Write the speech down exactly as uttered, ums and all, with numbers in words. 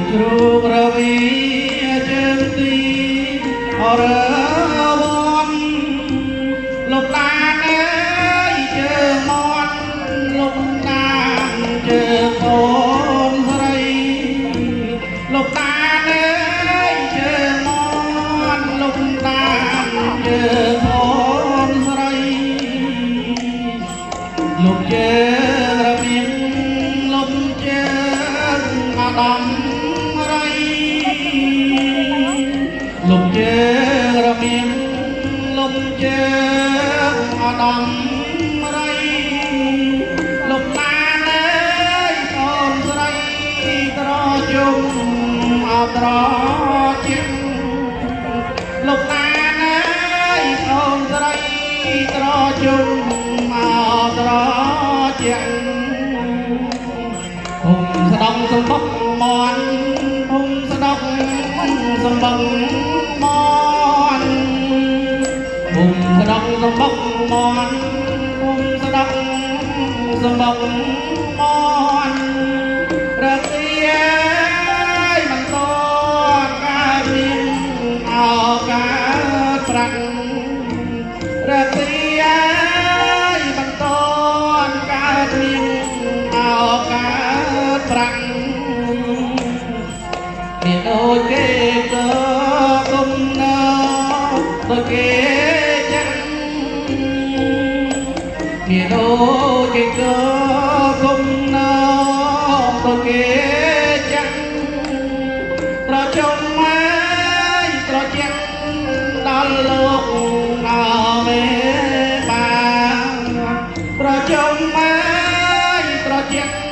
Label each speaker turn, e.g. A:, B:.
A: ជ្រូករវីជើងទីអរវ័នលោកតាអើយជើងមន់លោកតាជើងអូនស្រីលោកតាអើយជើងមន់លោកតាជើងអូនស្រីលោកជើងរបៀងលោកជើងអាដាមលោកជើងរបៀងលោកជើងអាដាមរៃលោកតាអើយអូនស្រីត្រជុំអត្រជាងលោកតាអើយអូនស្រីត្រជុំអត្រជាងភូមិស្ដងសំបុកមន់ភូមិស្ដងសំបុកមន់ភូមិស្ដងសំបុកមន់ភូមិស្ដងសំបុកមន់រទាយមិនតកើតមានអោកើតប្រាំងរទាយមិនតកើតមានអោកើតប្រាំងមានដូចគេក៏គុំណោដូចគេចាំមានដូចគេក៏គុំណោដូចគេចាំប្រជុំមកត្រជាក់ដល់លោកអមេបាប្រជុំមកត្រជាក់